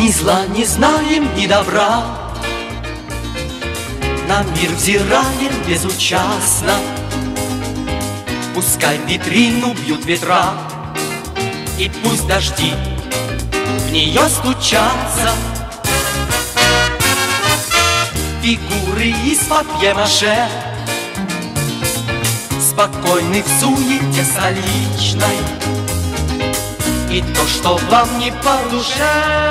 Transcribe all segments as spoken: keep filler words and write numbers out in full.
Ни зла не знаем, ни добра, на мир взираем безучастно. Пускай витрину бьют ветра, и пусть дожди в нее стучатся. Фигуры из папье-маше, спокойны в суете столичной, и то, что вам не по душе.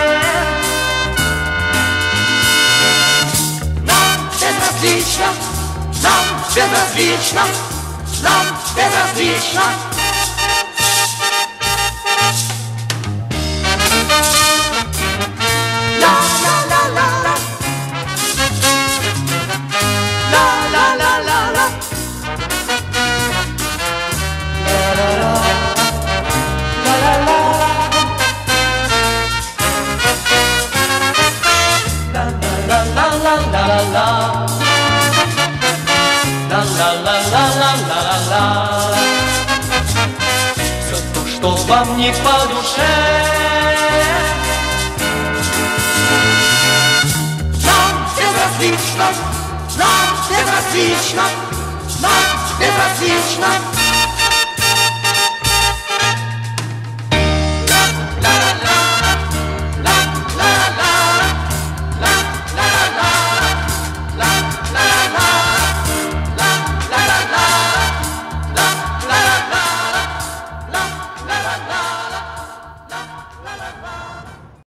Нам безразлично, нам безразлично, нам безразлично. Все то, что вам не по душе. Нам безразлично, нам безразлично, нам безразлично.